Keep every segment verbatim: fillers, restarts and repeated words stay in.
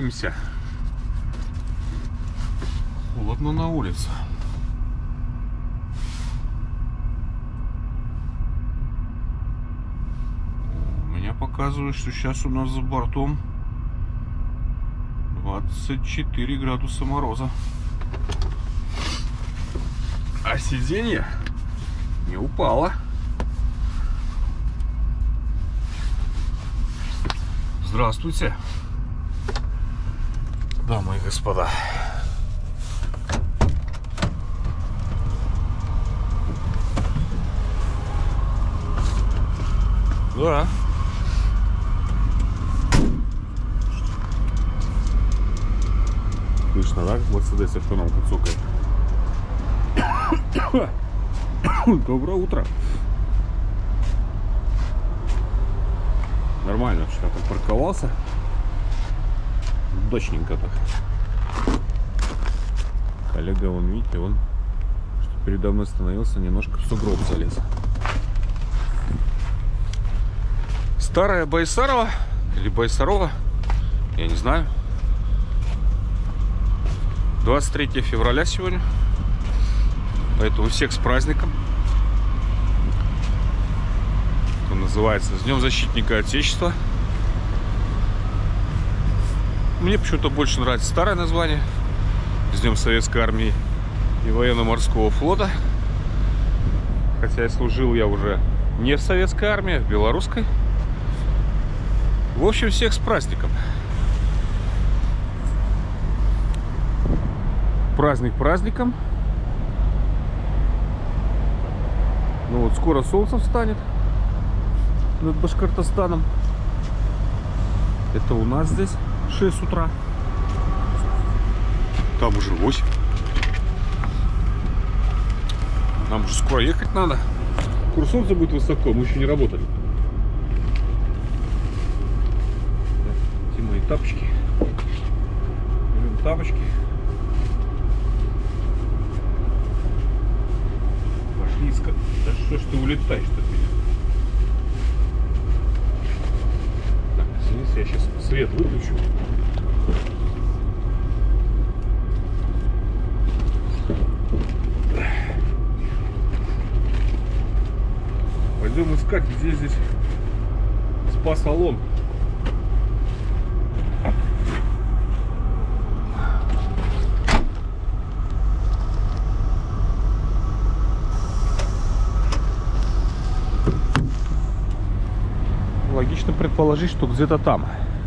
Прогуливаемся. Холодно на улице. У меня показывает, что сейчас у нас за бортом двадцать четыре градуса мороза. А сиденье не упало. Здравствуйте, дамы и господа. Да. Слышно, да, как Мерседес автономку цокает? Доброе утро. Нормально, вчера там парковался. Удачненько так. Коллега, вон, видите, он, что передо мной остановился, немножко в сугроб залез. Старая Байсарова или Байсарова, я не знаю. двадцать третье февраля сегодня. Поэтому всех с праздником. Это называется с Днем Защитника Отечества. Мне почему-то больше нравится старое название. С Днем Советской Армии и Военно-Морского флота. Хотя я служил я уже не в Советской армии, а в белорусской. В общем, всех с праздником. Праздник праздником. Ну вот скоро солнце встанет над Башкортостаном. Это у нас здесь шесть утра. Там уже восемь. Нам уже скоро ехать надо. Курс солнца будет высоко, мы еще не работали. Эти мои тапочки. Берем тапочки. Пошли искать. Да что ж ты улетаешь-то от меня? Так, извините, я сейчас свет выключу. Пойдем искать, где здесь спа-салон. Логично предположить, что где-то там.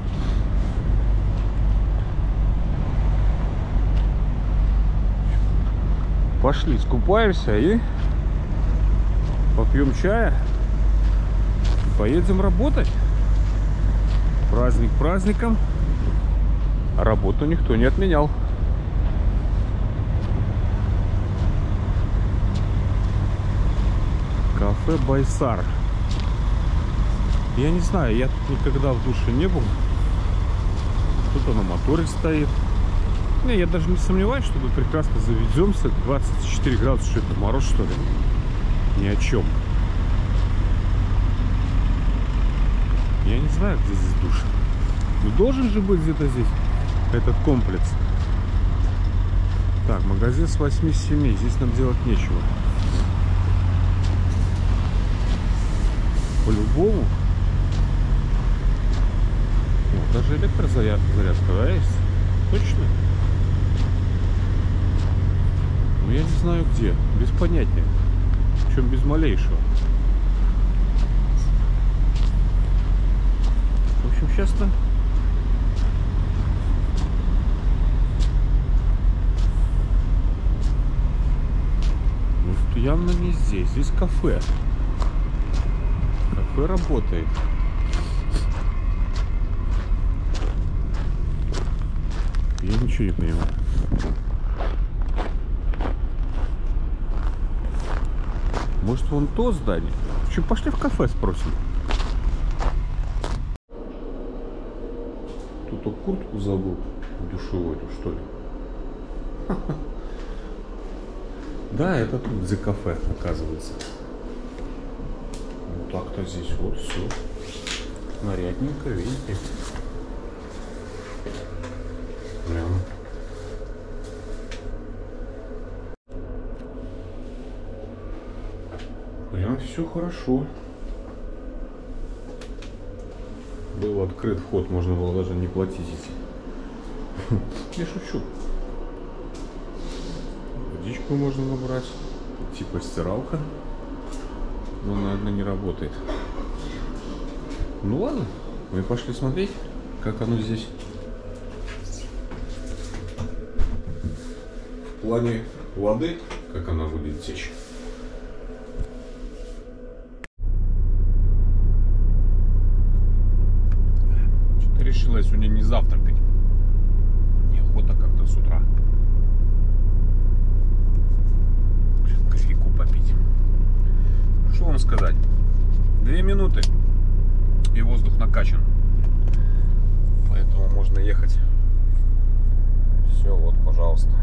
Пошли, скупаемся и попьем чая. И поедем работать. Праздник праздником, а работу никто не отменял. Кафе Байсар. Я не знаю, я тут никогда в душе не был. Тут на моторе стоит. Не, я даже не сомневаюсь, что мы прекрасно заведемся. двадцать четыре градуса, что это мороз, что ли? Ни о чем. Я не знаю, где здесь душ. Но должен же быть где-то здесь этот комплекс. Так, магазин с восьми-семи. Здесь нам делать нечего. По-любому. О, даже электрозарядка, да, есть? Точно? Но я не знаю где. Без понятия. Причем без малейшего. В общем, сейчас-то ну, что явно не здесь. Здесь кафе. Кафе работает. Я ничего не понимаю. Может, вон то здание? Че, пошли в кафе спросим. Тут куртку забыл душевую, что ли? Да, это тут где кафе, оказывается. Ну так-то здесь вот все. Нарядненько, видите. Прям все хорошо. Был открыт вход, можно было даже не платить идти. Я шучу. Водичку можно набрать. Типа стиралка. Но, наверное, не работает. Ну ладно, мы пошли смотреть, как оно здесь. В плане воды, как она будет течь. Что-то решила я сегодня не завтракать. Неохота как-то с утра. Кофейку попить. Что вам сказать? Две минуты. И воздух накачан. Поэтому можно ехать. Все, вот, пожалуйста.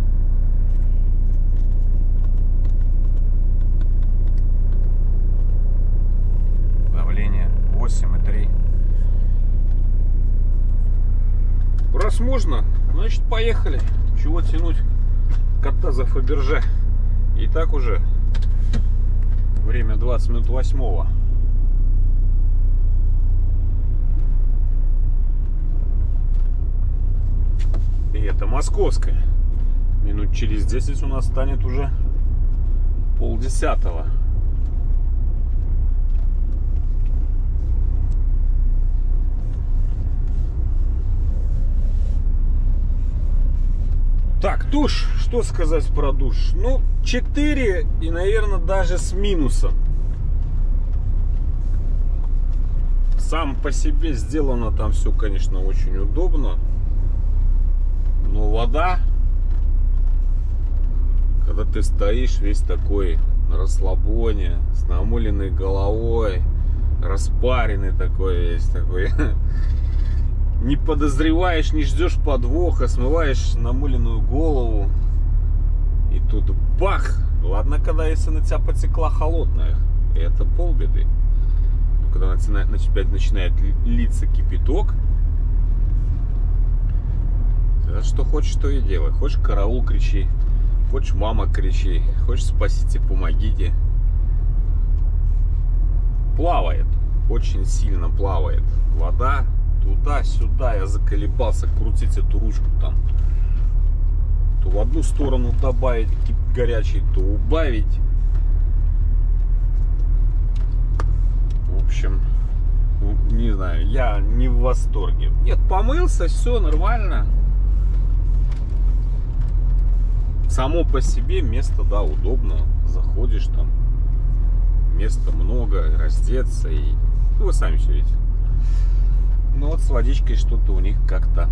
Давление восемь и три. Раз можно, значит поехали. Чего тянуть кота за Фаберже? И так уже время двадцать минут восьмого. И это московская. Минут через десять у нас станет уже полдесятого. Так, душ. Что сказать про душ? Ну, четыре и, наверное, даже с минусом. Сам по себе сделано там все, конечно, очень удобно. Но вода, когда ты стоишь весь такой на расслабоне, с намыленной головой, распаренный такой весь такой, не подозреваешь, не ждешь подвоха, смываешь намыленную голову, и тут бах! Ладно, когда если на тебя потекла холодная, это полбеды. Но когда начинает, на тебя начинает литься кипяток, что хочешь, то и делай. Хочешь караул, кричи. Хочешь мама, кричи. Хочешь спасите, помогите. Плавает. Очень сильно плавает вода. Туда-сюда. Я заколебался крутить эту ручку там. То в одну сторону добавить горячий, то убавить. В общем, не знаю. Я не в восторге. Нет, помылся, все нормально. Само по себе место, да, удобно. Заходишь там, места много, раздеться и... Ну, вы сами все видите. Но вот с водичкой что-то у них как-то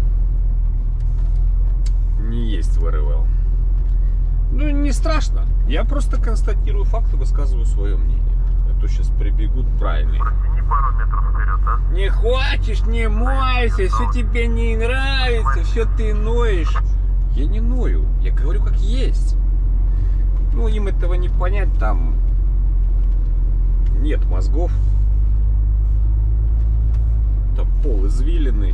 не есть в эр эл эл. Ну, не страшно. Я просто констатирую факты, высказываю свое мнение. А то сейчас прибегут правильные. Протяни пару метров вперед, а? Не хочешь, не мойся, все тебе не нравится, все ты ноешь. Я не ною, я говорю как есть. Ну, им этого не понять, там нет мозгов. Там пол извилины.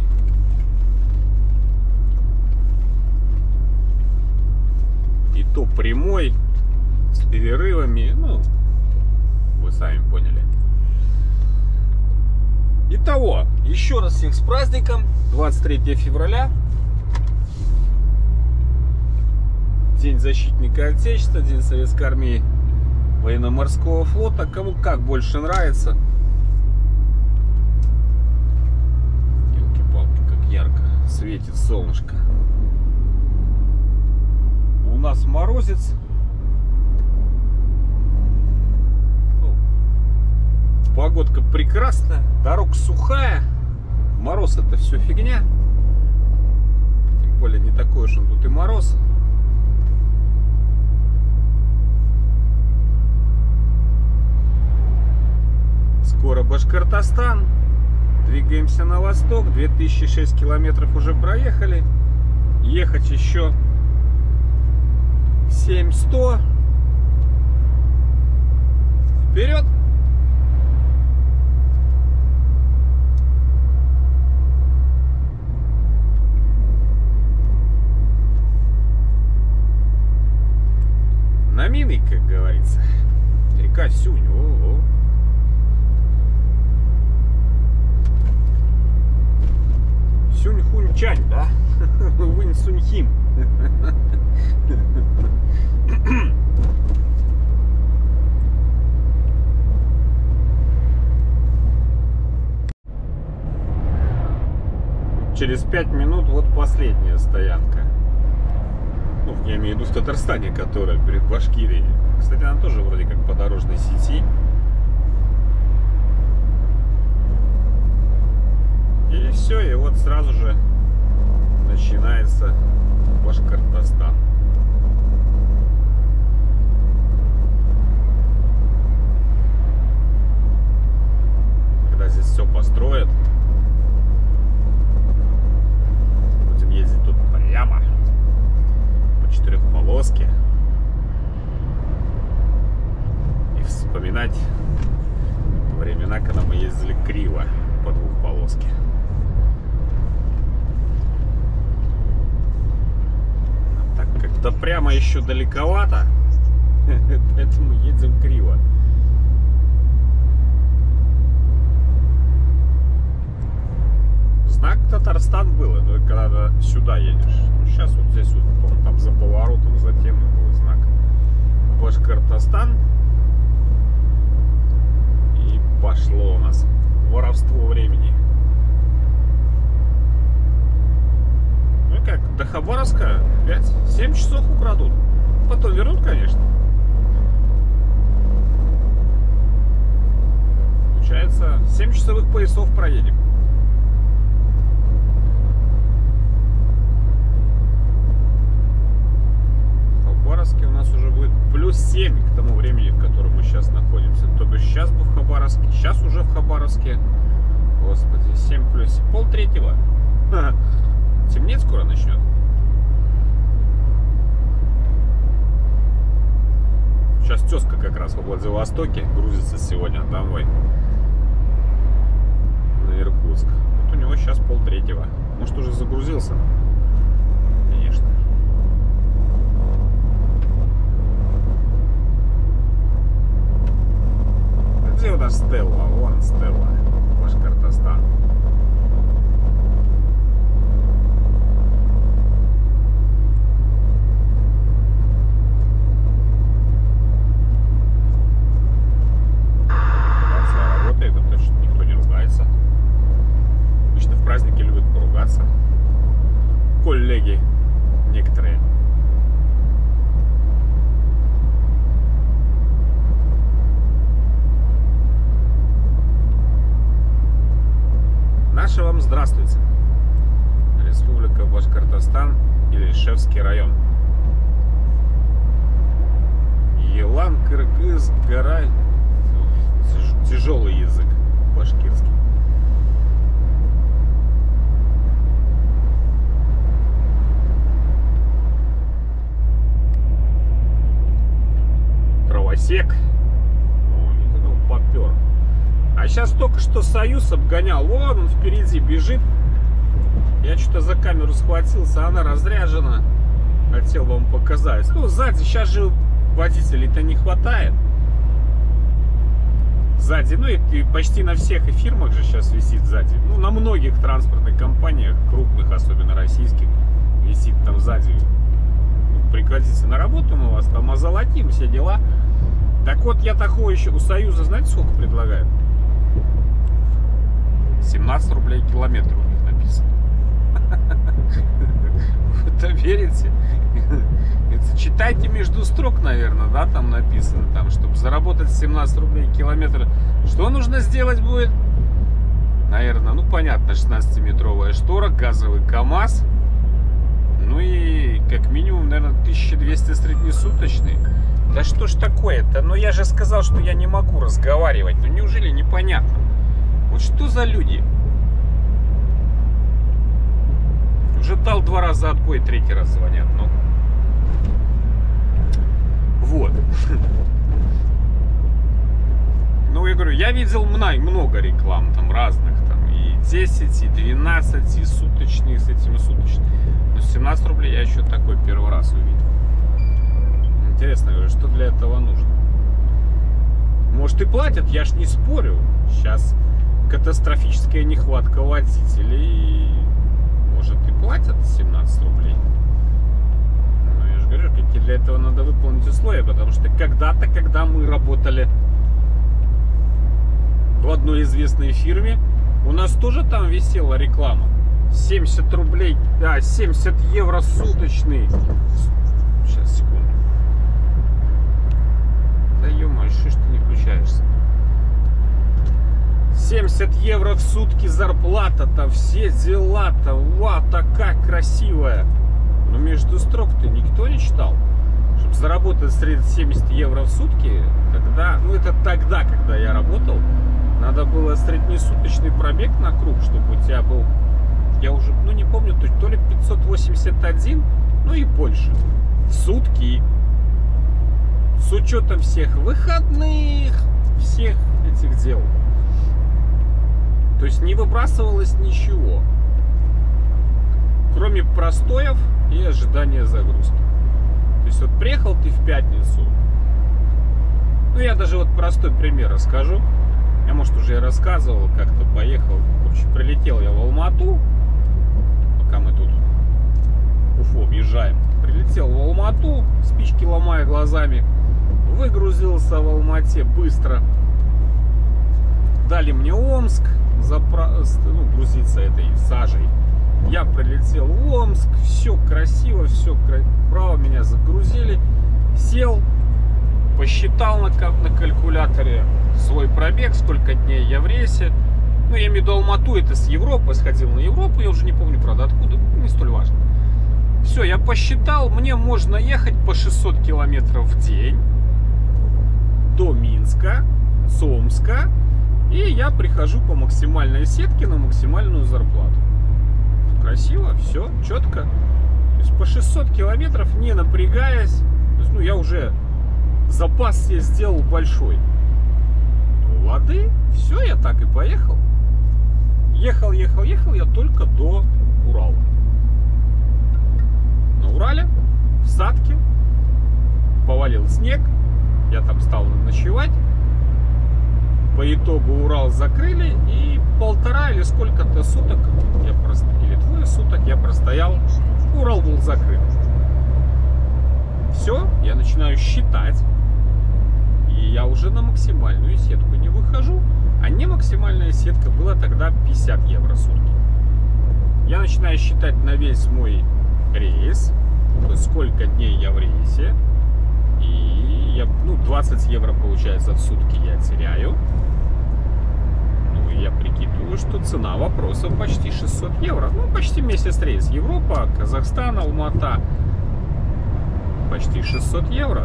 И то прямой, с перерывами, ну, вы сами поняли. Итого, еще раз всех с праздником, двадцать третьего февраля. День защитника Отечества, День Советской Армии, Военно-Морского флота. Кому как больше нравится. Елки-палки, как ярко светит солнышко. У нас морозец. Ну, погодка прекрасная, дорога сухая. Мороз это все фигня. Тем более не такой уж он тут и мороз. Скоро Башкортостан. Двигаемся на восток. две тысячи шесть километров уже проехали. Ехать еще семь сто. Вперед! На мины, как говорится. Река Сюнь. О-о. Сюнь-Хунь-Чань, да? Вынь-Сунь-Хим. Через пять минут вот последняя стоянка. Ну, я имею в виду в Татарстане, которая перед Башкирией. Кстати, она тоже вроде как по дорожной сети. И все, и вот сразу же начинается Башкортостан. Когда здесь все построят, будем ездить тут прямо по четырехполоске и вспоминать времена, когда мы ездили криво по двухполоске. Так как до прямо еще далековато, поэтому едем криво. Знак Татарстан было, но когда сюда едешь. Ну, сейчас вот здесь вот, по-моему, там за поворотом, за тем был знак Башкортостан. И пошло у нас воровство времени. Ну и как, до Хабаровска пять-семь часов украдут. Потом вернут, конечно. Получается, семь часовых поясов проедем. У нас уже будет плюс семь к тому времени, в котором мы сейчас находимся. То бишь сейчас бы в Хабаровске, сейчас уже в Хабаровске. Господи, семь плюс пол третьего. Темнеть скоро начнет. Сейчас тезка как раз во Владивостоке грузится сегодня домой на Иркутск. Вот у него сейчас пол третьего. Может, уже загрузился? Конечно. Где у нас Стелла? Вон Стелла. Башкортостан. Рация работает, а то что никто не ругается. Обычно в праздники любят поругаться. Коллеги некоторые. Наше вам здравствуйте. Республика Башкортостан или Ишевский район. Елан, кыргыз, гора. Тяжелый язык башкирский. Травосек. Ой, это он попер. А сейчас только что Союз обгонял. Вон он впереди бежит. Я что-то за камеру схватился, она разряжена. Хотел вам показать. Ну, сзади сейчас же водителей-то не хватает. Сзади, ну и, и почти на всех и фирмах же сейчас висит сзади. Ну, на многих транспортных компаниях, крупных, особенно российских, висит там сзади. Ну, приходите на работу, мы вас там озолотим, все дела. Так вот, я такого еще у Союза, знаете, сколько предлагают? семнадцать рублей километр у них написано. Вы-то верите? Это читайте между строк, наверное, да, там написано, там, чтобы заработать семнадцать рублей километр. Что нужно сделать будет? Наверное, ну понятно, шестнадцатиметровая штора, газовый КАМАЗ. Ну и как минимум, наверное, тысяча двести среднесуточный. Да что ж такое-то? Ну я же сказал, что я не могу разговаривать. Ну неужели непонятно? Вот что за люди? Уже дал два раза отбой, третий раз звонят. Ну, вот. Ну, я говорю, я видел много реклам там разных. Там и десять, и двенадцать, и суточные с этими суточными. Но семнадцать рублей я еще такой первый раз увидел. Интересно, говорю, что для этого нужно? Может и платят, я ж не спорю. Сейчас катастрофическая нехватка водителей. Может и платят семнадцать рублей. Но я же говорю, какие для этого надо выполнить условия. Потому что когда-то, когда мы работали в одной известной фирме, у нас тоже там висела реклама. семьдесят рублей, а, семьдесят евро суточный. Сейчас, секунду. Да ё-моё, что ж ты не включаешься? семьдесят евро в сутки зарплата-то, все дела-то, ва, такая красивая. Но между строк-то никто не читал. Чтобы заработать семьдесят евро в сутки, тогда, ну это тогда, когда я работал, надо было среднесуточный пробег на круг, чтобы у тебя был, я уже, ну не помню, то, то ли пятьсот восемьдесят один, ну и больше, в сутки. С учетом всех выходных, всех этих дел. То есть не выбрасывалось ничего, кроме простоев и ожидания загрузки. То есть вот приехал ты в пятницу, ну я даже вот простой пример расскажу. Я, может, уже и рассказывал, как-то поехал, в общем, прилетел я в Алмату, пока мы тут Уфу объезжаем. Прилетел в Алмату, спички ломая глазами, выгрузился в Алмате быстро. Дали мне Омск, запра... ну, грузиться этой сажей. Я прилетел в Омск, все красиво, все право, меня загрузили. Сел, посчитал на, на калькуляторе свой пробег, сколько дней я в рейсе. Ну, я имею в виду Алмату, это с Европы, сходил на Европу, я уже не помню, правда, откуда, не столь важно. Все, я посчитал, мне можно ехать по шестьсот километров в день до Минска, с Омска, и я прихожу по максимальной сетке на максимальную зарплату. Красиво, все, четко. То есть по шестьсот километров, не напрягаясь, то есть, ну, я уже запас себе сделал большой. Ну, лады, все, я так и поехал. Ехал, ехал, ехал я только до Урала. На Урале, в Сатке, повалил снег, я там стал ночевать. По итогу Урал закрыли, и полтора или сколько-то суток, я просто, или двое суток я простоял, Урал был закрыт. Все, я начинаю считать, и я уже на максимальную сетку не выхожу, а не максимальная сетка была тогда пятьдесят евро в сутки. Я начинаю считать на весь мой рейс, то есть сколько дней я в рейсе, и я, ну, двадцать евро получается в сутки я теряю. Ну, я прикидываю, что цена вопроса почти шестьсот евро. Ну, почти месяц рейс. Европа, Казахстан, Алмата. Почти шестьсот евро.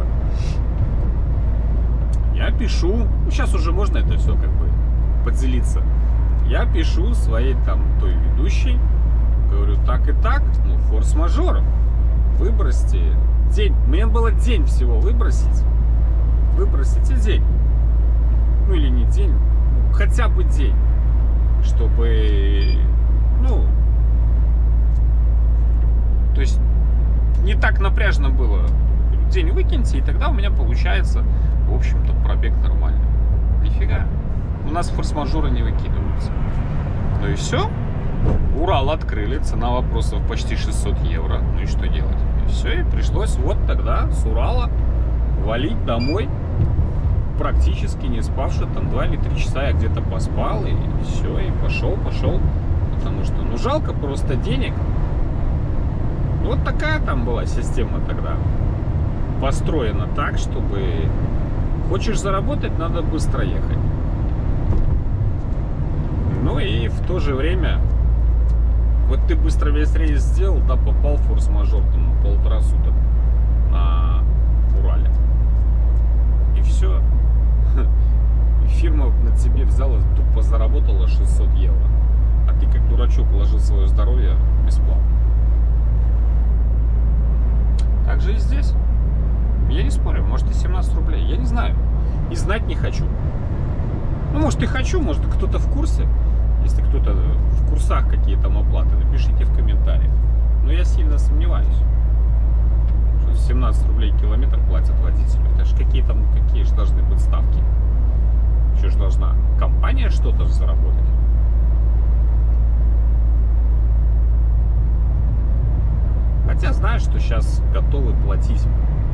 Я пишу, ну, сейчас уже можно это все как бы поделиться. Я пишу своей там той ведущей, говорю, так и так, ну, форс-мажор, выбросьте день. Мне было день всего выбросить. Выбросите день. Ну, или не день, хотя бы день, чтобы, ну, то есть не так напряжно было. День выкиньте, и тогда у меня получается, в общем-то, пробег нормальный. Нифига. У нас форс-мажоры не выкидываются. Ну и все. Урал открыли, цена вопросов почти шестьсот евро. Ну и что делать? И все, и пришлось вот тогда с Урала валить домой. Практически не спавши, там два или три часа я где-то поспал, и все, и пошел, пошел. Потому что, ну, жалко просто денег. Вот такая там была система тогда. Построена так, чтобы хочешь заработать, надо быстро ехать. Ну и в то же время, вот ты быстро весь рейс сделал, да, попал в форс-мажор, там, на полтора суток на Урале. И все. Фирма на тебе взяла, тупо заработала шестьсот евро. А ты как дурачок вложил свое здоровье бесплатно. Так же и здесь. Я не спорю, может и семнадцать рублей, я не знаю. И знать не хочу. Ну, может и хочу, может кто-то в курсе. Если кто-то в курсах какие там оплаты, напишите в комментариях. Но я сильно сомневаюсь, что семнадцать рублей километр платят водителю. Это же какие там, какие же должны быть ставки. что-то заработать. Хотя знаешь, что сейчас готовы платить.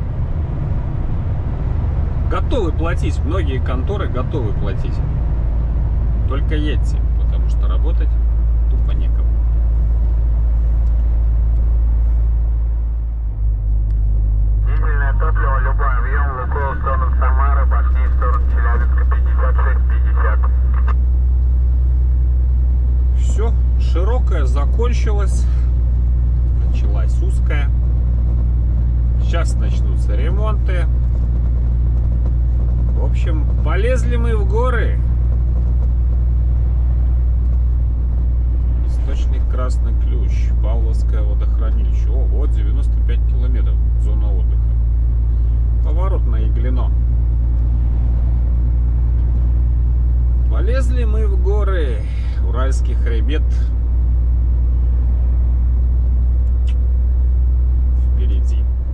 Готовы платить. Многие конторы готовы платить. Только едьте, потому что работать тупо некому. Дизельное топливо, любой объем, Лукойл в сторону Самары, Башни в сторону Челябинска, пятьдесят шесть пятьдесят. Все, широкая закончилась. Началась узкая. Сейчас начнутся ремонты. В общем, полезли мы в горы. Источник Красный Ключ, Павловское водохранилище. О, вот девяносто пять километров зона отдыха. Поворот на Иглино. Полезли мы в горы. Уральский хребет впереди.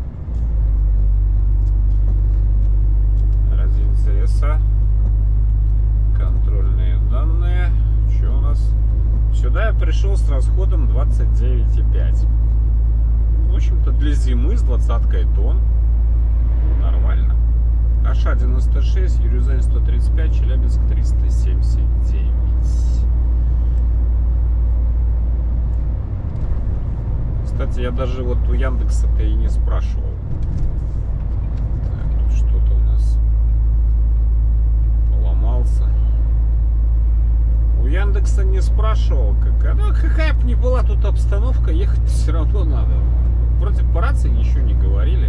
Ради интереса. Контрольные данные. Что у нас? Сюда я пришел с расходом двадцать девять и пять. В общем-то, для зимы с двадцаткой тонн нормально. Аша девяносто шесть, Юрюзань сто тридцать пять, Челябинск триста семьдесят девять. Кстати, я даже вот у Яндекса-то и не спрашивал. Так, тут что-то у нас поломался. У Яндекса не спрашивал, какая, ну, какая бы ни была тут обстановка, ехать все равно надо. Вроде по рации ничего не говорили.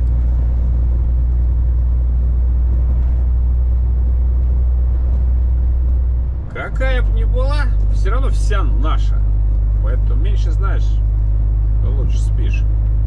Какая бы ни была, все равно вся наша. Поэтому меньше знаешь, лучше спишь.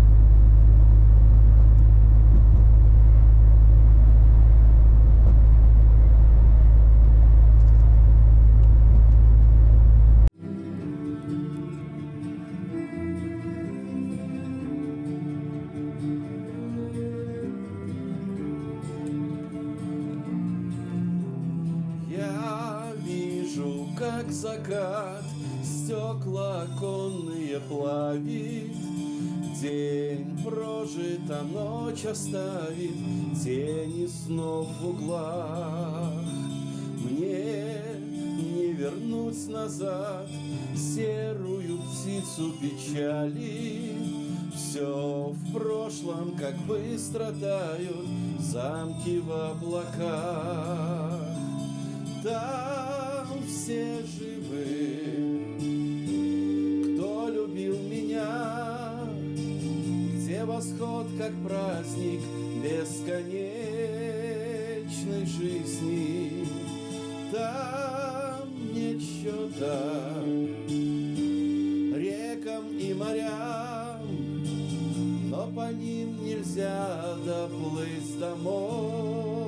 Как закат стекла оконные плавит, день прожит, а ночь оставит тени снов в углах. Мне не вернуть назад серую птицу печали. Все в прошлом, как быстро тают замки в облаках. Там все живы, кто любил меня, где восход, как праздник бесконечной жизни. Там нет счета рекам и морям, но по ним нельзя доплыть домой.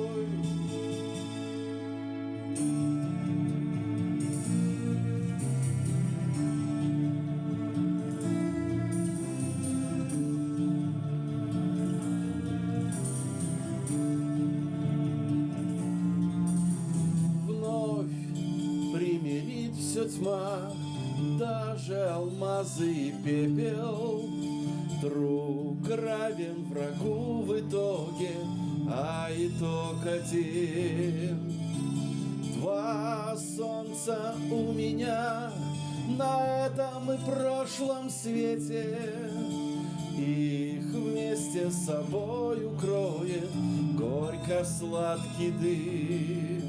Тьма, даже алмазы и пепел, друг равен врагу в итоге, а итог один. Два солнца у меня на этом и прошлом свете, их вместе с собой укроет горько-сладкий дым.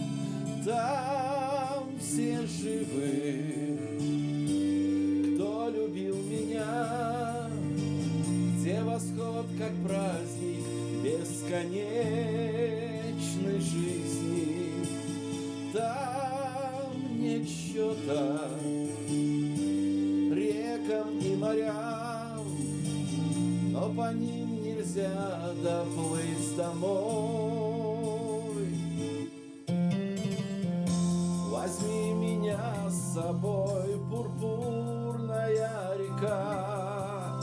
Там все живы, кто любил меня, где восход, как праздник бесконечной жизни. Там нет счета рекам и морям, но по ним нельзя доплыть домой. Возьми меня с собой, пурпурная река,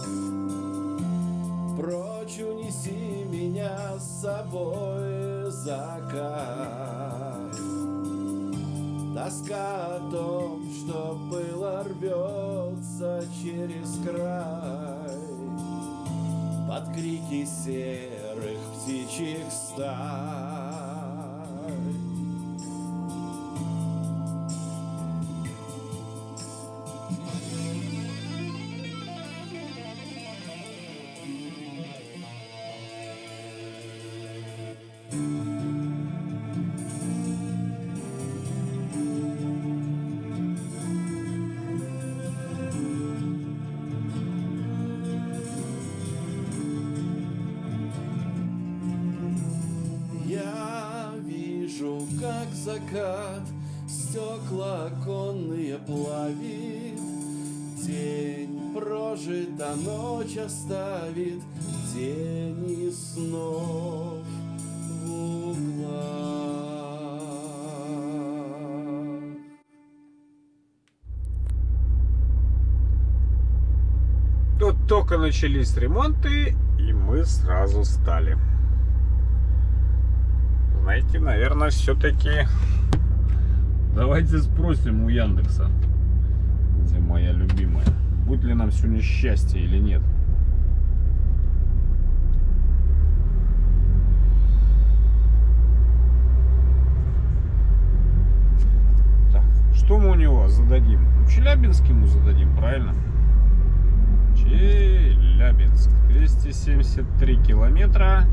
прочь унеси меня с собой, закат. Тоска о том, что было рвется через край под крики серых птичьих стай. Как закат стекла оконные плавит, день прожит, а ночь оставит тени снов в углах. Тут только начались ремонты, и мы сразу стали. Знаете, наверное, все-таки давайте спросим у Яндекса, где моя любимая, будет ли нам сегодня счастье или нет. Так, что мы у него зададим? Ну, Челябинск ему зададим, правильно? Челябинск, двести семьдесят три километра.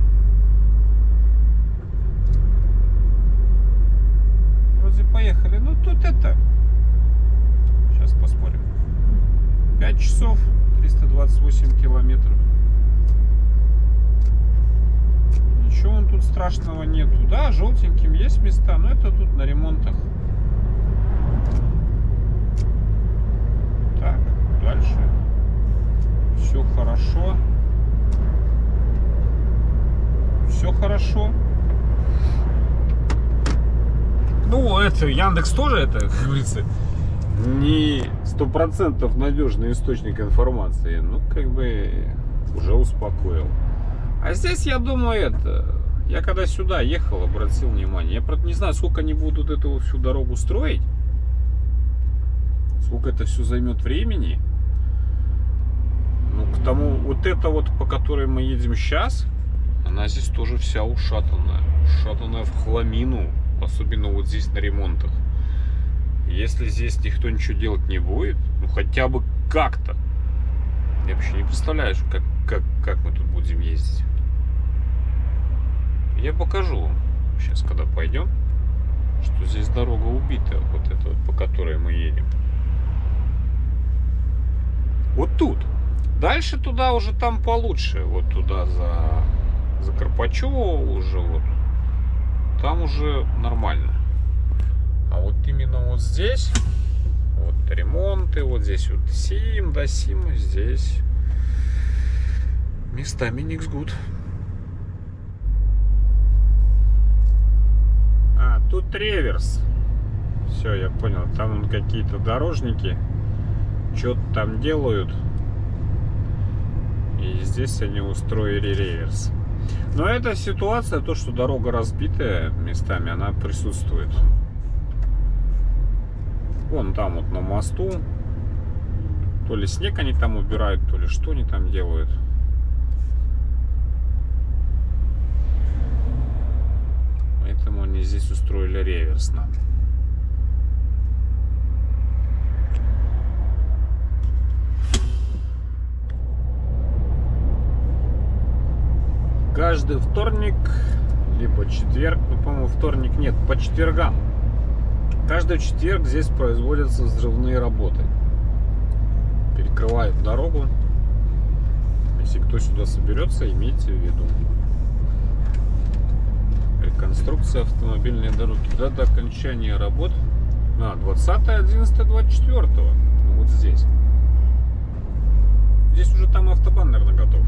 Поехали. Ну тут это. Сейчас посмотрим. пять часов, триста двадцать восемь километров. Ничего он тут страшного нету. Да, желтеньким есть места, но это тут на ремонтах. Так, дальше. Все хорошо. Все хорошо. Ну, это Яндекс тоже, это, как говорится, не сто процентов надежный источник информации. Ну, как бы, уже успокоил. А здесь, я думаю, это... Я когда сюда ехал, обратил внимание. Я, правда, не знаю, сколько они будут эту всю дорогу строить. Сколько это все займет времени. Ну, к тому, вот это вот, по которой мы едем сейчас, она здесь тоже вся ушатанная. Ушатанная в хламину. Особенно вот здесь на ремонтах. Если здесь никто ничего делать не будет, ну хотя бы как-то. Я вообще не представляю, как, как, как мы тут будем ездить. Я покажу вам сейчас, когда пойдем, что здесь дорога убитая, вот эта вот, по которой мы едем. Вот тут. Дальше туда уже там получше. Вот туда за, за Карпачево уже вот. Там уже нормально. А вот именно вот здесь вот ремонты, вот здесь вот сим, да сим, здесь местами никс гуд. А, тут реверс. Все, я понял. Там какие-то дорожники что-то там делают. И здесь они устроили реверс. Но эта ситуация, то, что дорога разбитая местами, она присутствует. Вон там вот на мосту. То ли снег они там убирают, то ли что они там делают. Поэтому они здесь устроили реверс нам. Каждый вторник, либо четверг, ну, по-моему, вторник нет, по четвергам. Каждый четверг здесь производятся взрывные работы. Перекрывают дорогу. Если кто сюда соберется, имейте в виду. Реконструкция автомобильной дороги. Дата окончания работ. А, двадцатое одиннадцатое двадцать четвёртого. Ну, вот здесь. Здесь уже там автобан, наверное, готов.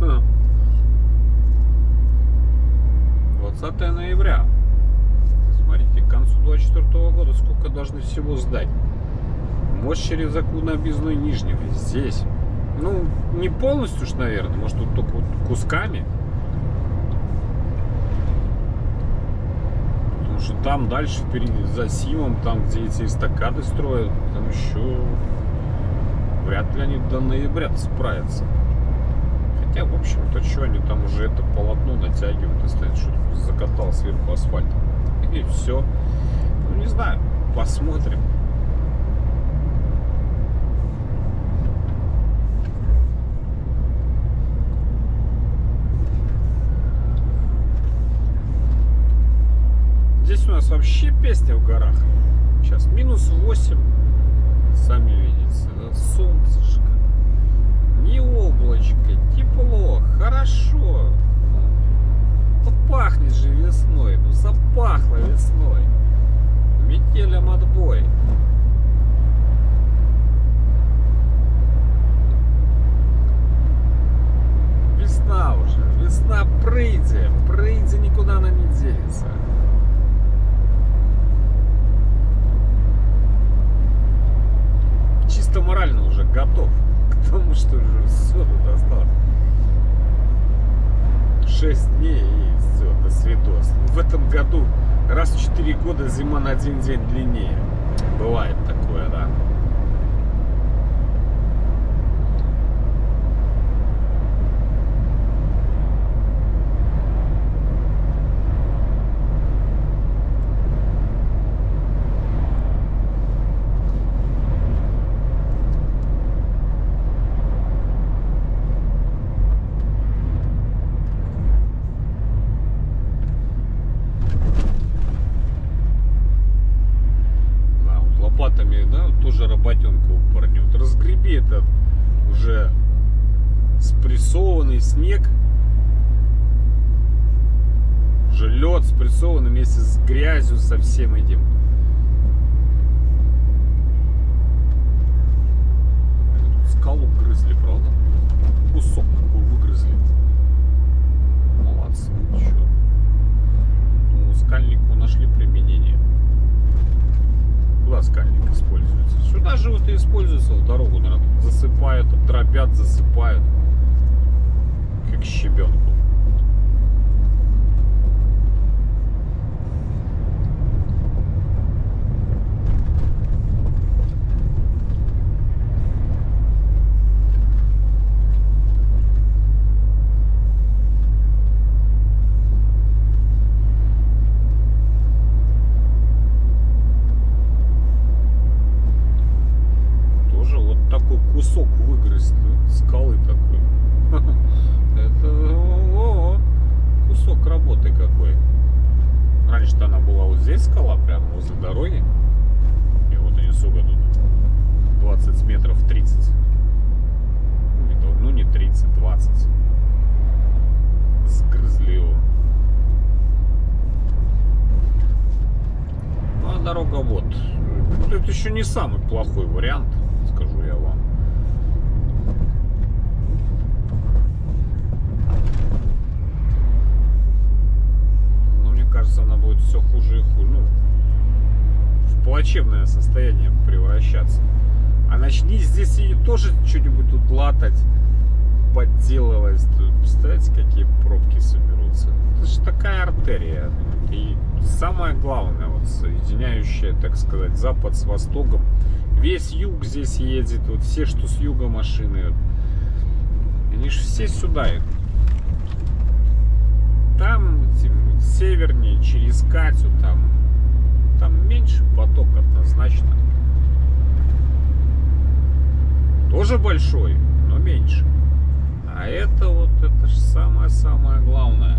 двадцатое ноября. Смотрите, к концу двадцать четвёртого года сколько должны всего сдать. Мост через Аку на Объездной Нижнего. Здесь. Ну, не полностью уж, наверное. Может, тут только вот кусками. Потому что что там дальше впереди, за Симом, там, где эти эстакады строят, там еще вряд ли они до ноября справятся. Хотя, в общем-то, что они там уже это полотно натягивают, если что-то закатал сверху асфальт. И все. Ну, не знаю, посмотрим. Здесь у нас вообще песня в горах. Сейчас минус восемь. Сами видите, да? Солнцышко. Не облачко, тепло, хорошо. Ну, пахнет же весной. Ну, запахло весной. Метелем отбой. Весна уже. Весна прыйде. Прыйде, никуда она не денется. Чисто морально уже готов к тому, что уже все тут осталось. Шесть дней и все, до свидос. В этом году раз в четыре года зима на один день длиннее. Бывает такое, да. Тоже работенка у парня. Вот разгреби этот уже спрессованный снег, уже лед спрессованный вместе с грязью, со всем этим. Скалу грызли, правда? Кусок такой выгрызли. Молодцы, чё. Ну, скальнику нашли применение. Куда скальник используется? Сюда же вот и используется, в дорогу, наверное, засыпают, дробят, засыпают, как щебенку. Кусок выгрыз скалы такой. Это о, кусок работы какой. Раньше-то она была вот здесь скала, прямо возле дороги. И вот они сколько тут? двадцать метров, тридцать. Ну не тридцать, двадцать. Сгрызли его. Ну а дорога вот. Это еще не самый плохой вариант, скажу я вам. Кажется, она будет все хуже и хуже, ну, в плачевное состояние превращаться. А начни здесь и тоже что-нибудь тут латать, подделывать. Представляете, какие пробки соберутся? Это же такая артерия. И самое главное, вот соединяющая, так сказать, запад с востоком. Весь юг здесь едет, вот все, что с юга машины, они же все сюда идут. Там севернее, через Катю, там, там меньше поток однозначно. Тоже большой, но меньше. А это вот, это же самое-самое главное.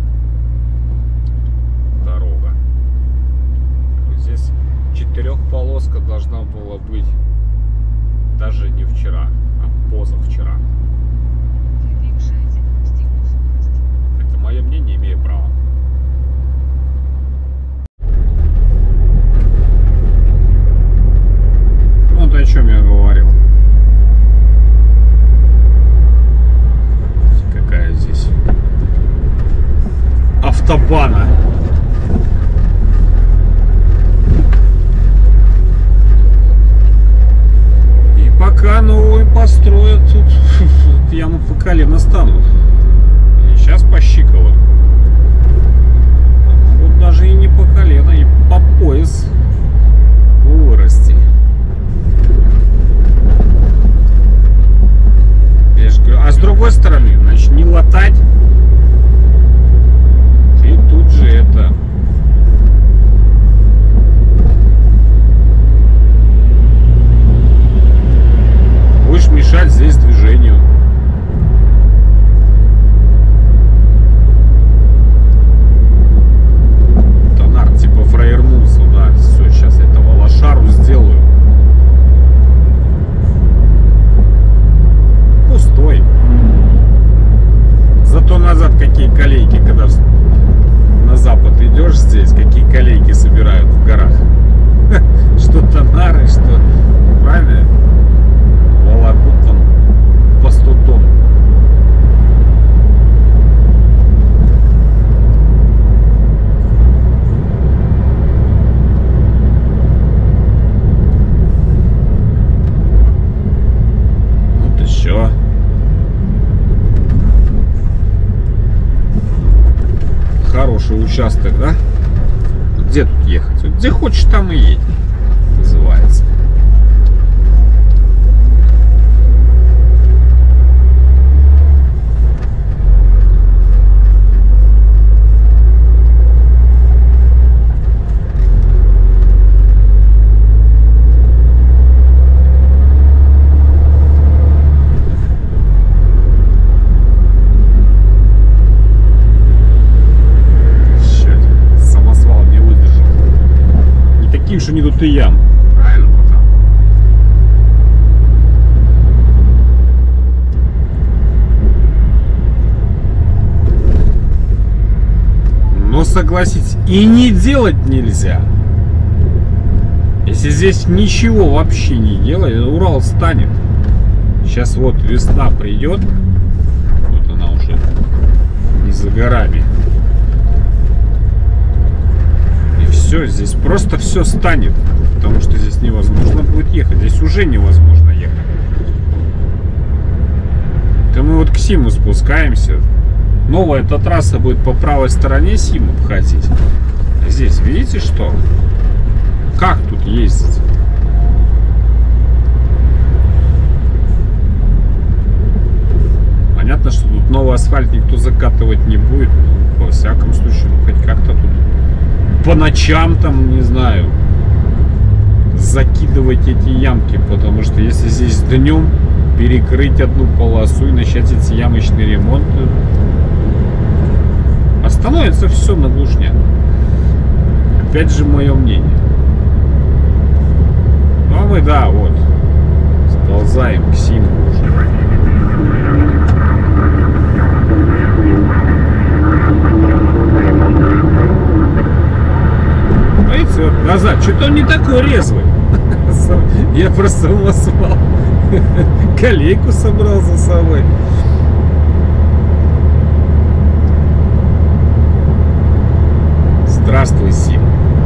Дорога. Здесь четырехполоска должна была быть даже не вчера, а позавчера. Это мое мнение, имею право. Вот о чем я говорил. Какая здесь автобана. И пока новую построят, тут яму по колено станут. И сейчас по щиколотку. Вот даже и не по колено, и старый, что правильно волокут там по сто тонн. Вот и все. Хороший участок, да? Где тут ехать? Где хочешь, там и едь, называется. Что не тут и ям. Правильно, потом. Но согласитесь, и не делать нельзя. Если здесь ничего вообще не делать, Урал станет. Сейчас вот весна придет. Вот она уже не за горами. Все, здесь просто все станет, потому что здесь невозможно будет ехать. Здесь уже невозможно ехать. То мы вот к Симу спускаемся. Новая эта трасса будет по правой стороне Сима обходить. А здесь, видите что? Как тут ездить? Понятно, что тут новый асфальт никто закатывать не будет. Ну, во всяком случае, ну хоть как-то тут по ночам там, не знаю, закидывать эти ямки, потому что если здесь днем перекрыть одну полосу и начать эти ямочный ремонт, остановится все на глушняк. Опять же мое мнение. Ну а мы, да, вот, сползаем к Симу уже. Видите, вот назад. Что-то он не такой резвый. Я просто самосвал. Колейку собрал за собой. Здравствуй, Сим.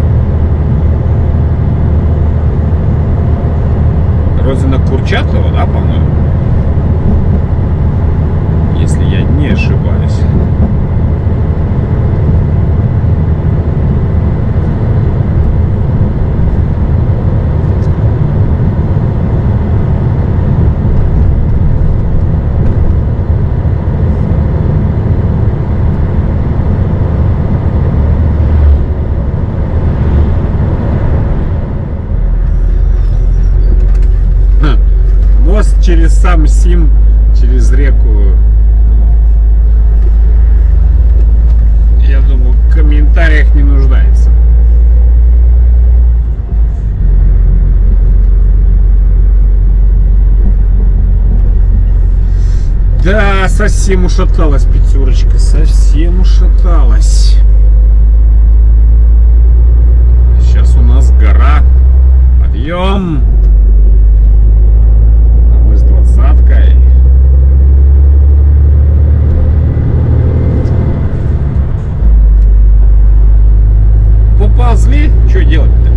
Родина Курчатова, да, по-моему? Если я не ошибаюсь. Через сам Сим, через реку, я думаю, в комментариях не нуждается. Да, совсем ушаталась пятерочка, совсем ушаталась. Сейчас у нас гора, подъем. Поползли, что делать-то?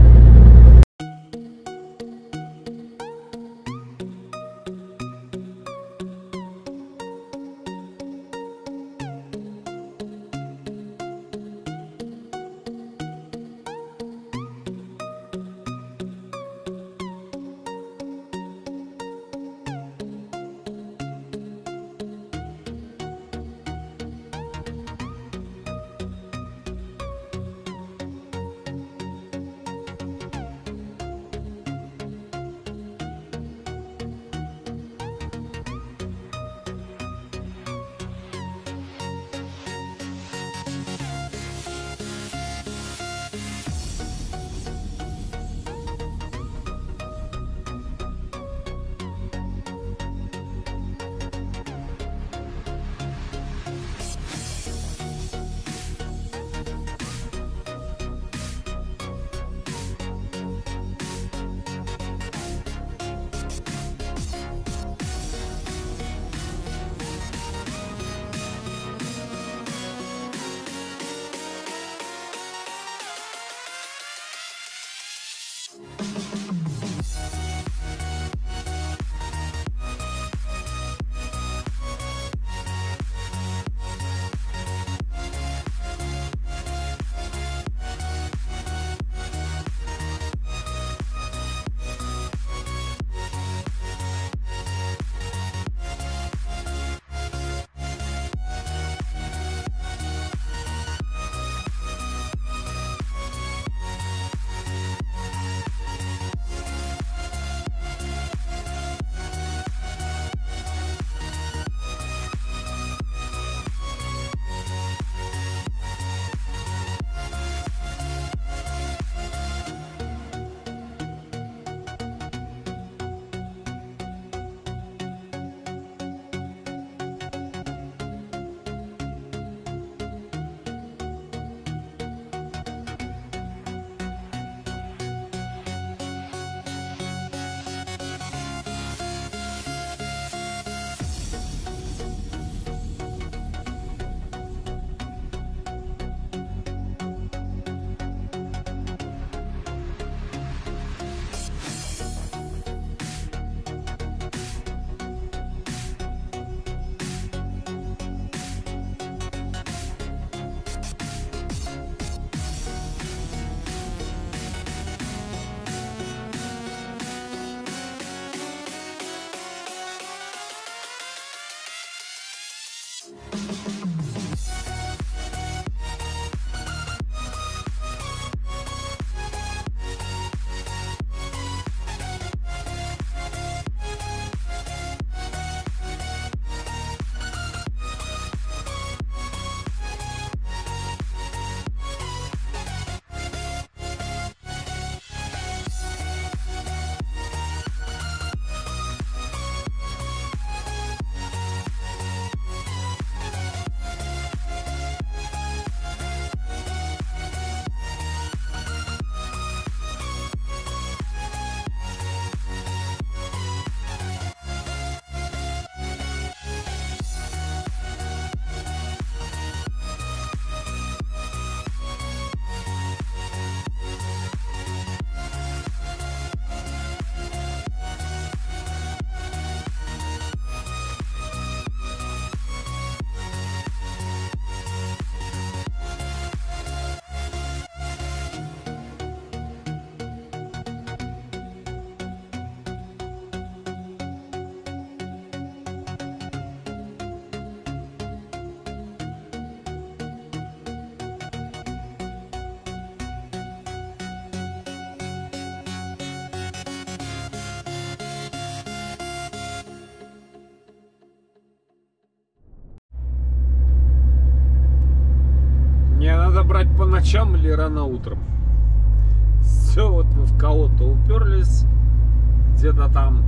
надо брать по ночам или рано утром. Все, вот мы в кого-то уперлись. Где-то там.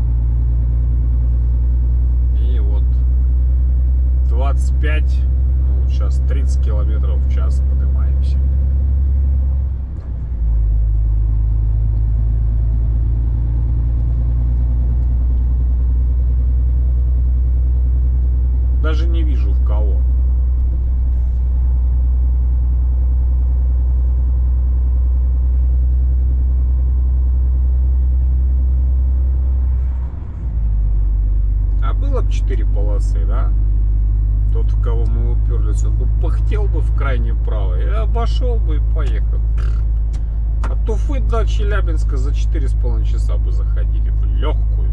И вот двадцать пять, ну, сейчас тридцать километров в час поднимаемся. Даже не вижу в кого. А было бы четыре полосы, да? Тот, в кого мы уперлись, он бы пыхтел бы в крайне право и обошел бы и поехал. От Уфы до Челябинска за четыре с половиной часа бы заходили бы. Легкую.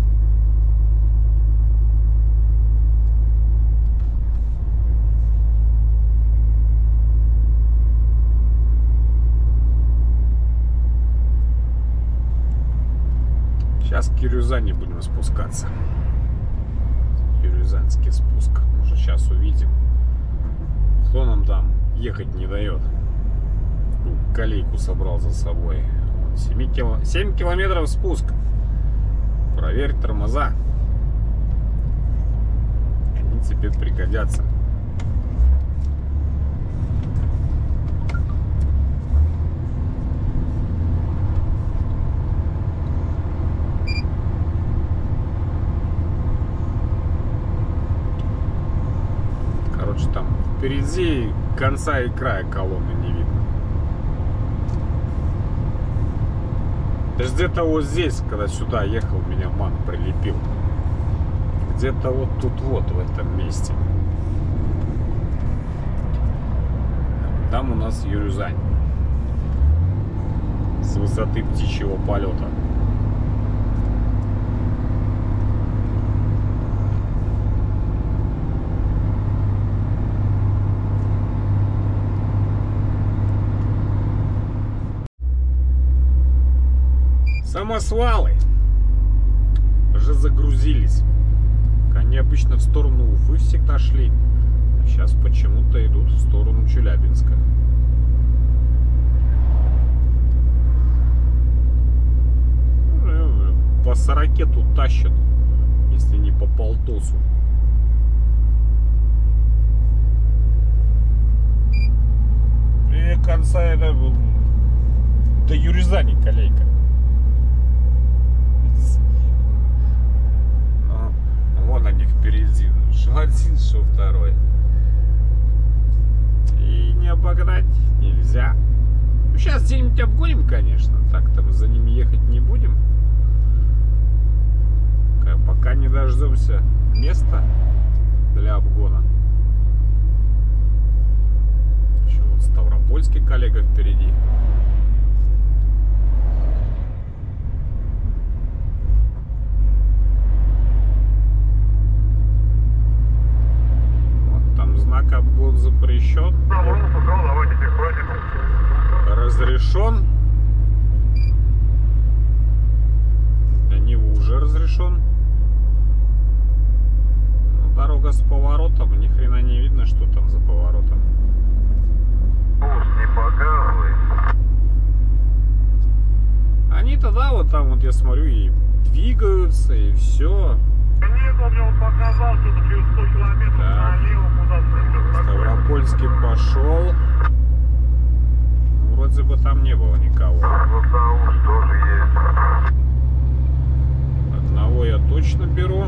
Сейчас к Кирюзани будем спускаться. Кирюзанский спуск. Может, сейчас увидим. Кто нам там ехать не дает. Колейку собрал за собой. семь километров спуск. Проверь тормоза. Они тебе пригодятся. Короче, там впереди конца и края колонны не видно. Где-то вот здесь, когда сюда ехал, меня ман прилепил. Где-то вот тут вот, в этом месте. Там у нас Юрюзань. С высоты птичьего полета. Самосвалы уже загрузились. Они обычно в сторону Уфы всегда шли, а сейчас почему-то идут в сторону Челябинска. По сороке тут тащат, если не по полтосу. И конца это до Юрюзани колейка. Вон они впереди. Шо один, шо второй. И не обогнать нельзя. Ну, сейчас где-нибудь обгоним, конечно. Так-то мы за ними ехать не будем. Пока не дождемся места для обгона. Еще вот Ставропольский коллега впереди. Знак обгон запрещен. Разрешен. Для него уже разрешен. Но дорога с поворотом. Ни хрена не видно, что там за поворотом. Не показывай. Они-то, да, вот там вот я смотрю, и двигаются, и все. Нет, он мне показал, что через сто километров налево куда-то. Ставропольский пошел. Вроде бы там не было никого. Тоже есть. Одного я точно беру.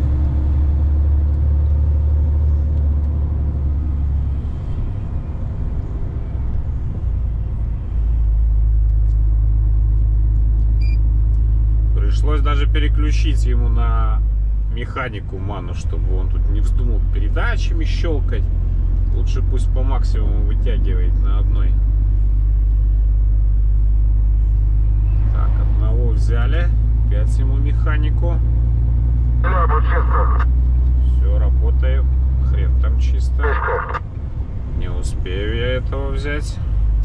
Пришлось даже переключить ему на механику ману, чтобы он тут не вздумал передачами щелкать. Лучше пусть по максимуму вытягивает на одной. Так, одного взяли. Опять ему механику. Все, работаю. Хрен там чисто. Не успею я этого взять.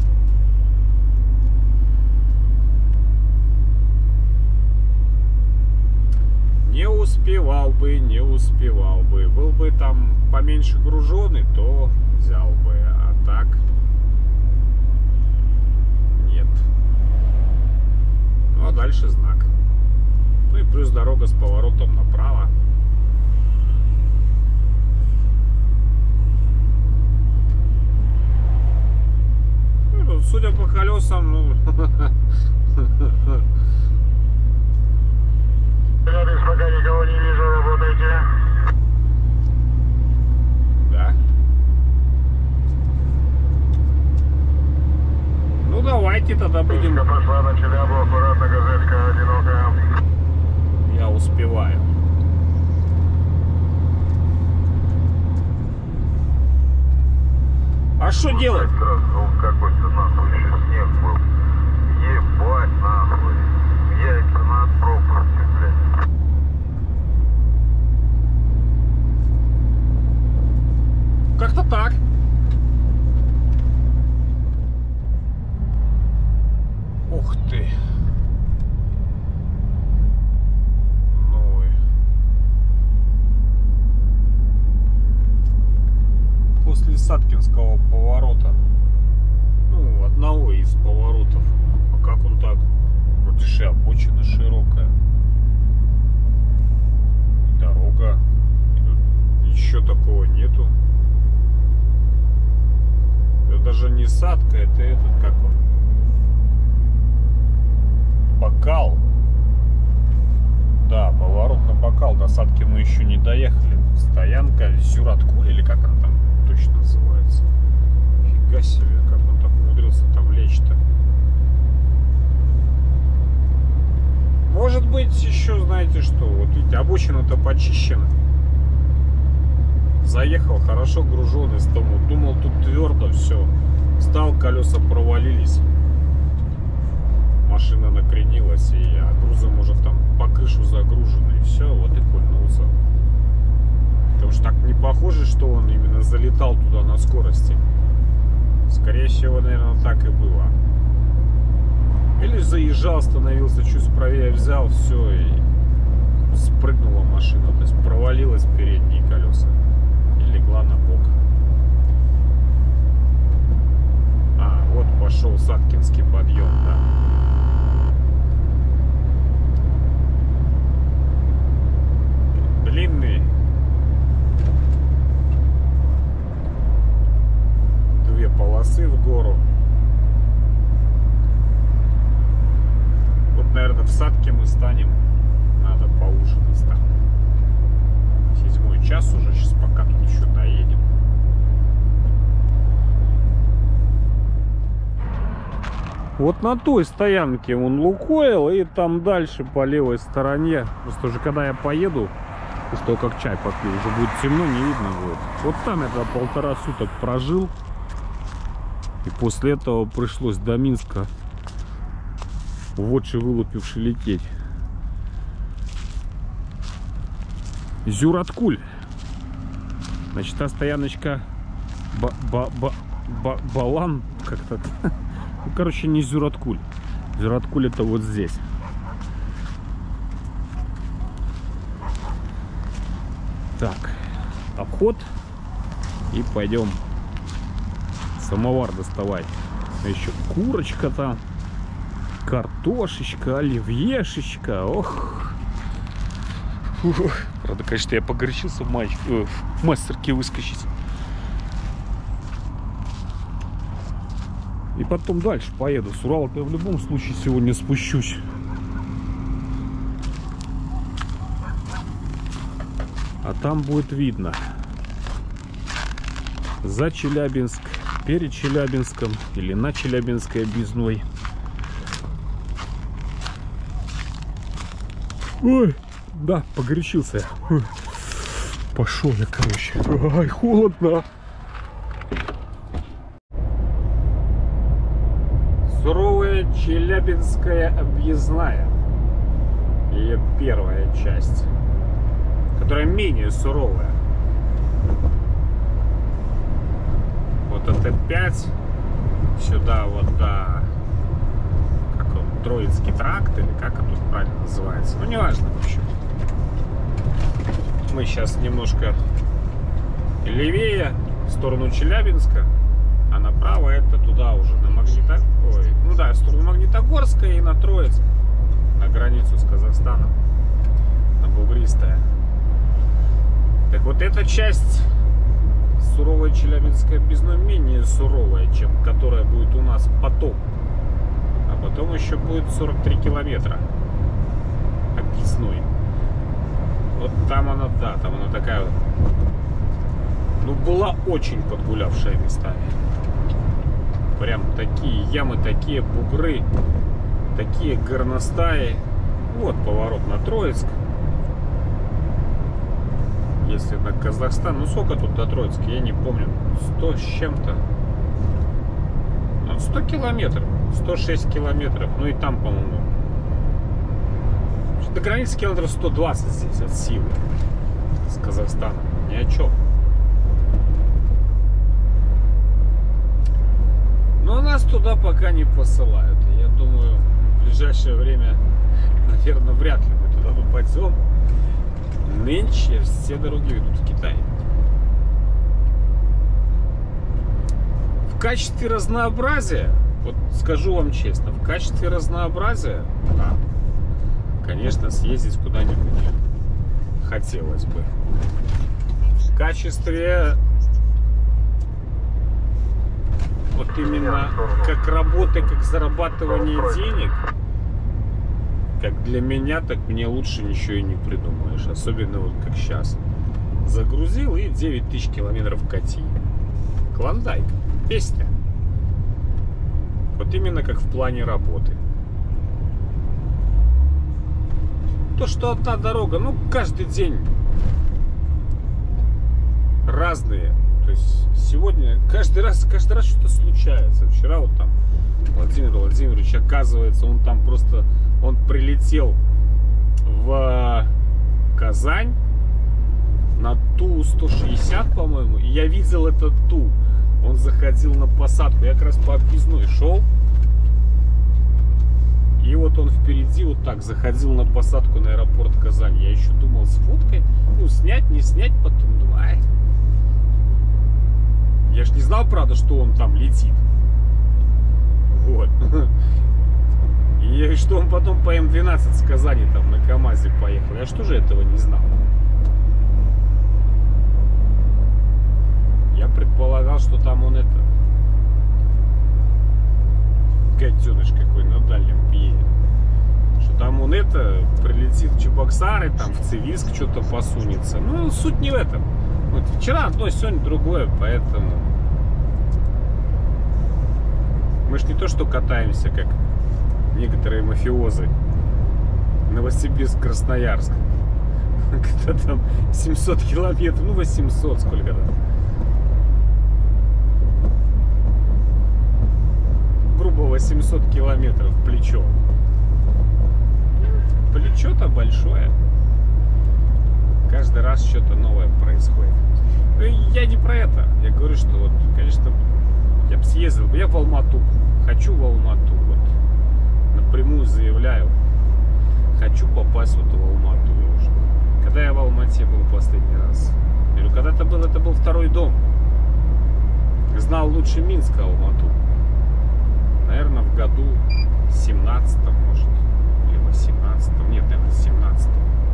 Не успевал бы, не успевал бы. Был бы там поменьше груженый, то взял бы. А так ближайший знак. Ну и плюс дорога с поворотом направо. Ну, судя по колесам, ну... Челябинск, пока никого не вижу, работайте. Да. Ну давайте тогда будем... Пушка пошла на Челябу, аккуратно, газелька одинокая. Я успеваю. А что делать? Ну, какой ты нахуй еще снег был. Ебать нахуй. Яйца над пропастью, блядь. Как-то так. Ух ты. Ну и... После Саткинского поворота, ну, одного из поворотов, а как он так? Вроде же обочина широкая. И дорога. И тут ничего такого нету. Это даже не Сатка, это этот, как он? Бакал. Да, поворот на Бакал. До Сатки мы еще не доехали. Стоянка Зюраткуль, или как она там точно называется? Фига себе, как он так умудрился там лечь-то. Может быть, еще знаете что? Вот видите, обочина-то почищена. Заехал хорошо груженный с тому. Думал, тут твердо все. Встал, колеса провалились. Машина накренилась, и а грузом уже там по крышу загружено. И все, вот и пульнулся. Потому что так не похоже, что он именно залетал туда на скорости. Скорее всего, наверное, так и было. Или заезжал, становился чуть правее, взял, все, и спрыгнула машина. То есть провалилась передние колеса. И легла на бок. А, вот пошел Саткинский подъем, да. Длинный. Две полосы в гору. Вот, наверное, в Сатке мы станем. Надо поужинать там. Седьмой час уже. Сейчас пока тут еще доедем. Вот на той стоянке он Лукойл, и там дальше по левой стороне. Просто уже когда я поеду, что как чай попил, уже будет темно, не видно будет. Вот там я тогда полтора суток прожил. И после этого пришлось до Минска водши вылупивши лететь. Зюраткуль. Значит, та стояночка ба -ба -ба -ба Балан как-то. Ну, короче, не Зюраткуль. Зюраткуль это вот здесь. Так, обход. И пойдем самовар доставать. А еще курочка там, картошечка, оливьешечка. Ох. Ух. Правда, конечно, я погорячился в, матч, э, в мастерке выскочить. И потом дальше поеду. С Урала-то я в любом случае сегодня спущусь. А там будет видно. За Челябинск, перед Челябинском или на Челябинской объездной. Ой, да, погорячился я. Ой, пошел я, короче. Ай, холодно. Суровая Челябинская объездная. Ее первая часть, которая менее суровая. Вот это пять сюда вот до, как он, Троицкий тракт, или как он тут правильно называется, ну неважно, в общем. Мы сейчас немножко левее, в сторону Челябинска, а направо это туда уже на Магнита... Ой, ну да, в сторону Магнитогорска и на Троицк, на границу с Казахстаном, на Бугристая. Так вот эта часть суровой Челябинской объездной менее суровая, чем которая будет у нас потом. А потом еще будет сорок три километра объездной. Вот там она, да, там она такая, ну, была очень подгулявшая местами. Прям такие ямы, такие бугры, такие горностаи. Вот поворот на Троицк. Если на Казахстан, ну сколько тут до Троицка, я не помню, сто с чем-то. сто километров, сто шесть километров, ну и там, по-моему, до границы километров сто двадцать здесь от силы с Казахстаном, ни о чем. Но нас туда пока не посылают. Я думаю, в ближайшее время, наверное, вряд ли мы туда попадем. Нынче все дороги ведут в Китай. В качестве разнообразия, вот скажу вам честно, в качестве разнообразия, да, конечно, съездить куда-нибудь хотелось бы. В качестве вот именно как работы, как зарабатывание денег, как для меня, так мне лучше ничего и не придумаешь. Особенно вот как сейчас. Загрузил и девять тысяч километров кати. Клондайк. Песня. Вот именно как в плане работы. То, что одна дорога, ну, каждый день разные. То есть сегодня каждый раз, каждый раз что-то случается. Вчера вот там Владимир Владимирович, оказывается, он там просто, он прилетел в Казань на Ту сто шестьдесят, по-моему, и я видел этот Ту. Он заходил на посадку, я как раз по объездной шел, и вот он впереди вот так заходил на посадку на аэропорт Казань. Я еще думал, с фоткой, ну, снять, не снять, потом думаю, ай. Я ж не знал, правда, что он там летит. Вот. И что он потом по М двенадцать с Казани там на КамАЗе поехал. Я что же этого не знал? Я предполагал, что там он это... Гаденыш какой на дальнем едет. Что там он это... Прилетит в Чебоксары, там в Цивильск что-то посунется. Ну, суть не в этом. Вот вчера одно, сегодня другое, поэтому... Мы ж не то, что катаемся, как некоторые мафиозы. Новосибирск, Красноярск. Когда там семьсот километров, ну восемьсот, сколько там. Грубо восемьсот километров плечо. Плечо-то большое. Каждый раз что-то новое происходит. Но я не про это. Я говорю, что вот, конечно, я бы съездил, я в Алмату. Хочу в Алмату. Вот. Напрямую заявляю. Хочу попасть вот в Алмату уже. Когда я в Алмате был последний раз? Я говорю, когда это был, это был второй дом. Знал лучше Минска Алмату. Наверное, в году семнадцатом, может. Или восемнадцатом. Нет, наверное, семнадцатом.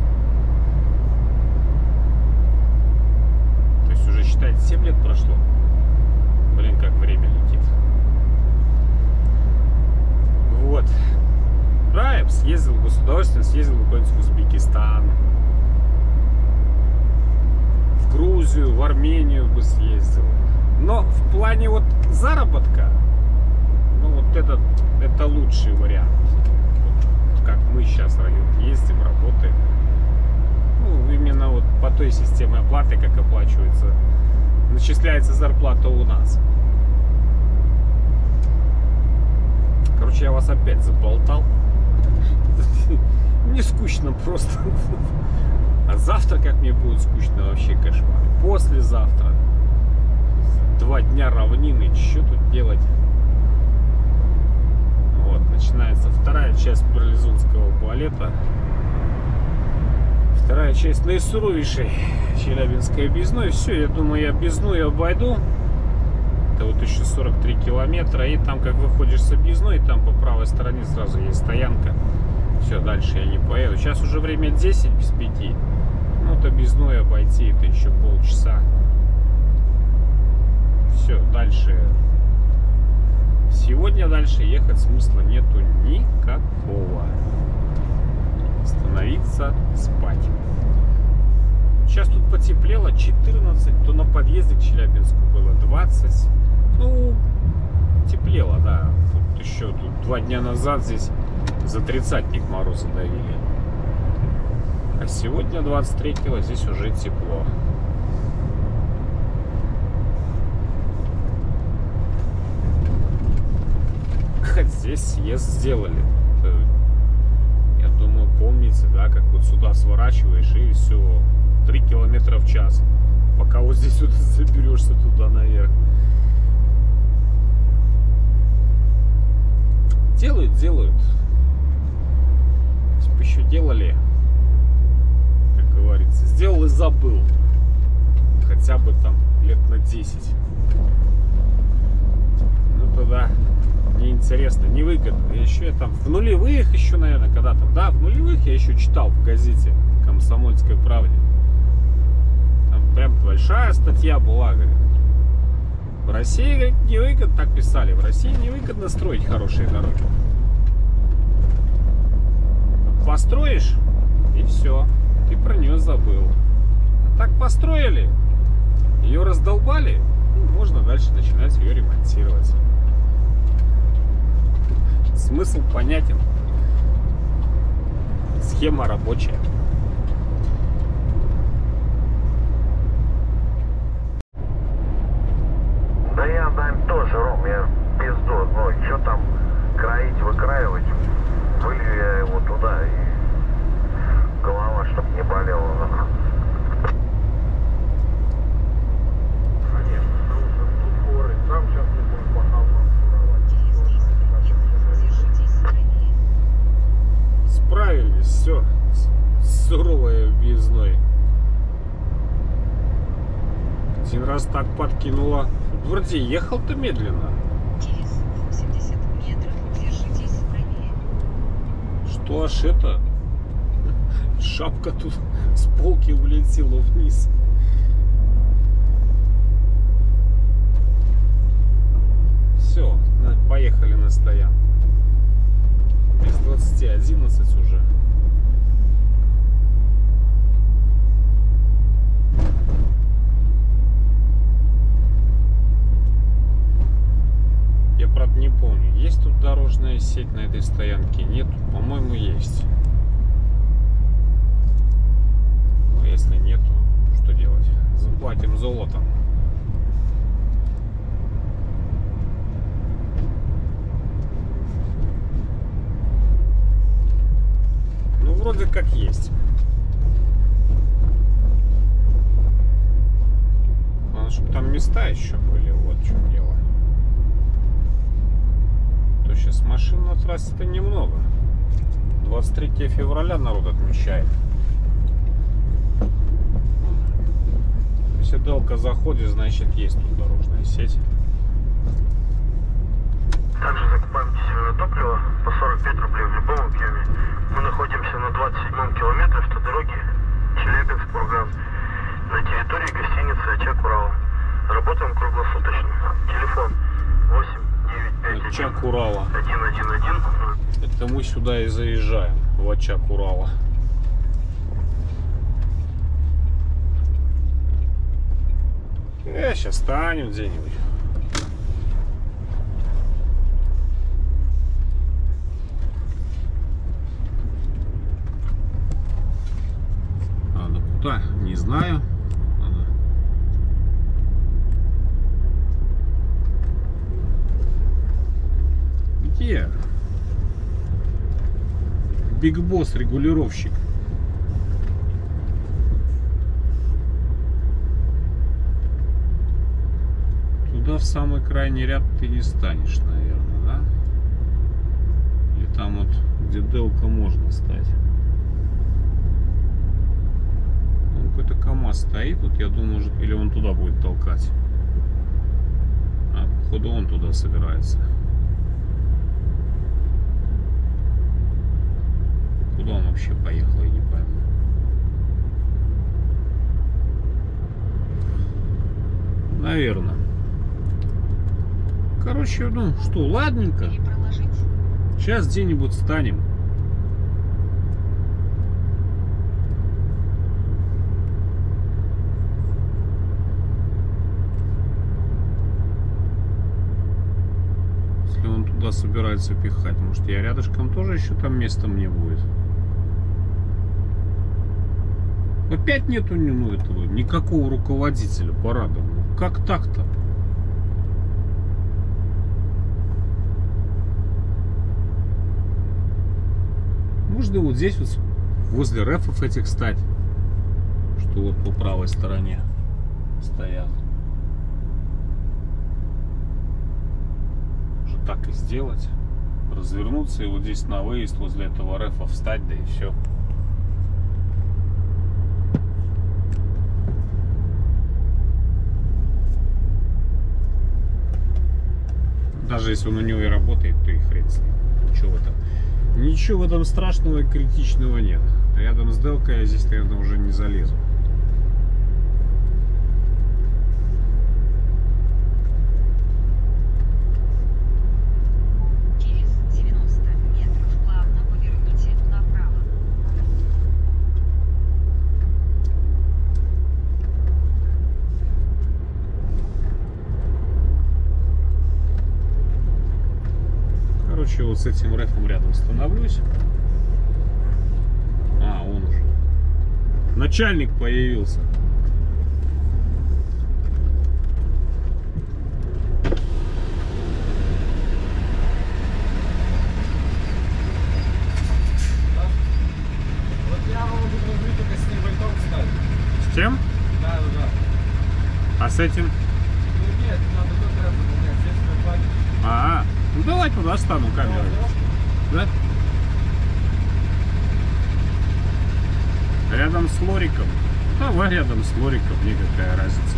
То есть уже, считайте, семь лет прошло. Блин, как время летит. Вот. Правильно, съездил бы с удовольствием, съездил бы куда-нибудь в Узбекистан, в Грузию, в Армению бы съездил. Но в плане вот заработка, ну вот это, это лучший вариант. Вот как мы сейчас ездим, работаем. Ну, именно вот по той системе оплаты, как оплачивается, начисляется зарплата у нас. Короче, я вас опять заболтал. Мне скучно просто. А завтра как мне будет скучно, вообще кошмар. Послезавтра два дня равнины, что тут делать? Вот, начинается вторая часть Барлизунского балета. Вторая часть наисуровейшей Челябинской объездной. Все, я думаю, я объездную обойду. Это вот еще сорок три километра. И там, как выходишь с объездной, там по правой стороне сразу есть стоянка. Все, дальше я не поеду. Сейчас уже время десять без пяти. Ну, до Безной обойти это еще полчаса. Все, дальше. Сегодня дальше ехать смысла нету никакого. Становиться спать. Сейчас тут потеплело четырнадцать, то на подъезде к Челябинску было двадцать. Ну, теплело, да. Тут еще тут два дня назад здесь за тридцатник морозы давили. А сегодня двадцать третьего здесь уже тепло. Хоть здесь съезд сделали. Я думаю, помните, да, как вот сюда сворачиваешь и все, три километра в час. Пока вот здесь вот заберешься туда наверх. Делают, делают. Если бы еще делали, как говорится, сделал и забыл. Хотя бы там лет на десять. Ну тогда неинтересно, невыгодно. Еще я там в нулевых еще, наверное, когда там, да, в нулевых я еще читал в газете «Комсомольской правде». Там прям большая статья была, говорит. В России, говорит, невыгодно, так писали, в России невыгодно строить хорошие дороги. Построишь, и все, ты про нее забыл. А так построили, ее раздолбали, ну, можно дальше начинать ее ремонтировать. Смысл понятен. Схема рабочая. Да я, Дань, тоже, Ром, я пизду. Ну, что там кроить, выкраивать? Вылью я его туда, и голова, чтоб не болела. Конечно, тут горы, там сейчас не будем по холмам воровать. Справились, все. С суровой Безной. Один раз так подкинула. Вроде ехал-то медленно. Через восемьдесят метров держитесь правее. Что аж это? Шапка тут с полки улетела вниз. Все, поехали на стоянку. Без двадцати одиннадцать уже. Я, правда, не помню, есть тут дорожная сеть на этой стоянке? Нет, по-моему, есть. Но если нету, что делать? Заплатим золотом. Ну, вроде как есть. Главное, чтобы там места еще были, вот в чем дело. То сейчас машин на трассе-то немного. двадцать третьего февраля народ отмечает. Если Делка заходит, значит есть тут дорожная сеть. Также закупаем дизельное топливо по сорок пять рублей в любом объеме. Мы находимся на двадцать седьмом километре автодороги Челябинск-Курган на территории гостиницы «Очаг Урала». Работаем круглосуточно. Телефон восемь девять пять Очаг Урала. один один один. Это мы сюда и заезжаем, в Очаг Урала. Э, сейчас станем где-нибудь. А, ну куда? Не знаю. Надо. Где? Биг Босс регулировщик. Туда в самый крайний ряд ты не станешь, наверное, да? Или там вот, где Делка, можно стать. Вон какой-то КамАЗ стоит, вот я думаю, может, или он туда будет толкать. А, походу он туда собирается. вообще поехал, я не пойму. Наверное. Короче, ну что, ладненько. Перепроложить. Сейчас где-нибудь станем. Если он туда собирается пихать, может, я рядышком тоже еще там места мне будет. Опять нету ни, ну, этого, никакого руководителя парада. Ну, как так-то? Можно вот здесь вот возле рефов этих стать, что вот по правой стороне стоят. Уже так и сделать. Развернуться и вот здесь на выезд возле этого рефа встать, да и все. Даже если он у него и работает, то и хрен с ним. Ничего в этом, ничего в этом страшного и критичного нет. Рядом с Делкой я здесь, наверное, уже не залезу. Через девяносто метров плавно поверните направо. Короче, вот с этим рефом рядом становлюсь. А, он уже. Начальник появился. Вот я могу рубить только с ним вольтом встать. С тем? Да, да, да. А с этим? Ну нет, надо только это, у меня здесь вольтом. А, ну давай туда стану камерой. Да? Рядом с лориком. Давай рядом с лориком, мне какая разница.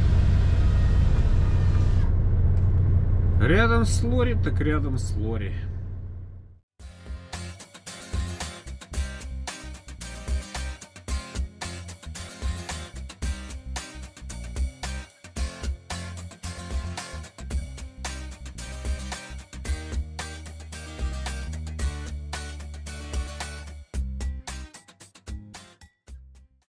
Рядом с лори, так рядом с лори.